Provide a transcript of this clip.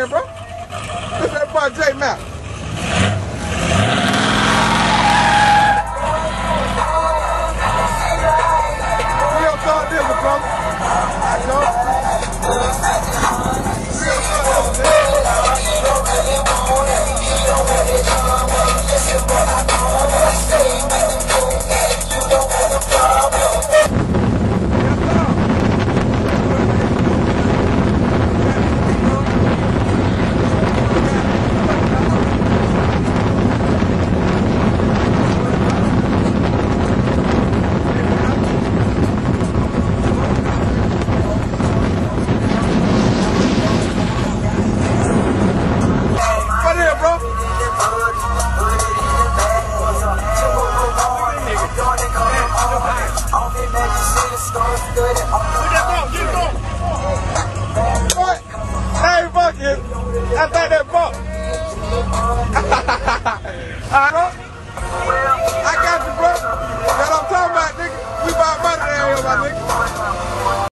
man, bro. This that boy J Map. We don't talk this, bro. I don't. I think that fuck. I got you, bro. That's what I'm talking about, nigga. We about money down here, my nigga.